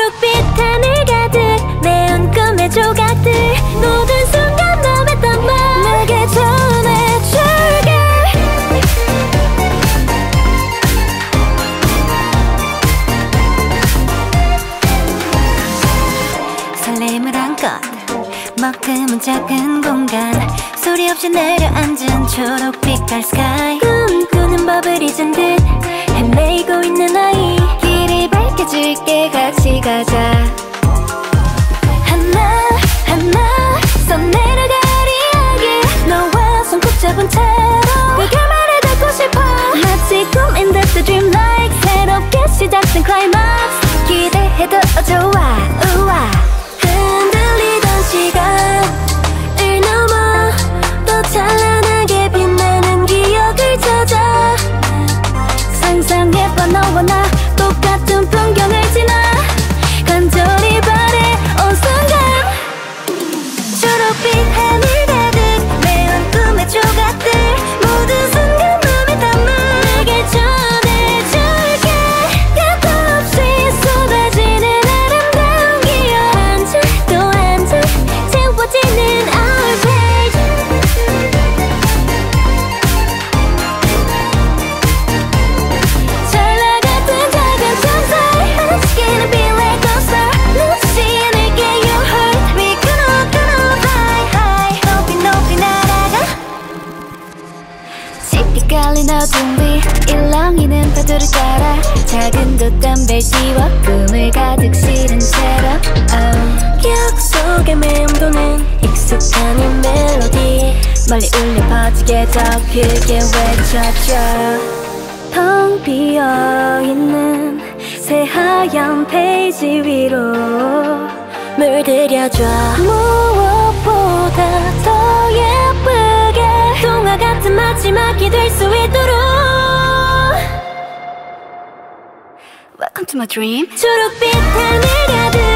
초록빛 하늘 가득 매운 꿈의 조각들 모든 순간 맘에 담아 내게 전해줄게. 설렘을 안고 먹틈은 작은 공간 소리 없이 내려앉은 초록빛깔 스카이 꿈꾸는 법을 잊은 듯 헤매이고 있는 아이 길을 밝혀줄게 같이 가자. 하나하나 선 내려갈 이야기 너와 손 꼭 잡은 채로 그 결말을 닫고 싶어 마치 꿈인 듯 dream like 새롭게 시작된 클라이막스 기대해도 좋아 우와 흔들리던 시간을 넘어 또 찬란하게 빛나는 기억을 찾아 상상해봐 너와 나 똑같은 풍경을 지나 간절히 바래 온 순간 초록빛 하늘 가득 매운 꿈의 조각들 모든 순간 맘에 담아 내게 전해줄게. 끝도 없이 쏟아지는 아름다운 기억 한 장 또 한 장 채워지는 our page 잘나갔던 작은 천사를 하나씩은 be like a star 눈치 않을게 your heart we gonna high high 높이 높이 날아가 짙게 깔린 어둠 위 일렁이는 파도를 따라 작은 돛담배를 띄워 꿈을 가득 실은 채로 기억 속에 맴도는 익숙한 이 멜로디 멀리 울려 퍼지게 더 크게 외쳐줘. 텅 비어있는 새하얀 페이지 위로 물들여줘. 무엇보다 더 예쁘게 동화 같은 마지막이 될 수 있도록 Welcome to my dream. 초록빛 하늘 가득